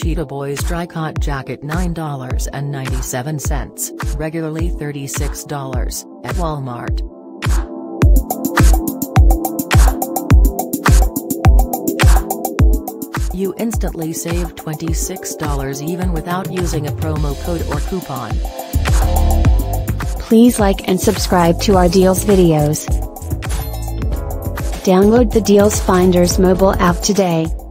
Cheetah Boys Tricot Jacket $9.97, regularly $36, at Walmart. You instantly save $26 even without using a promo code or coupon. Please like and subscribe to our Deals videos. Download the DealsFinders mobile app today.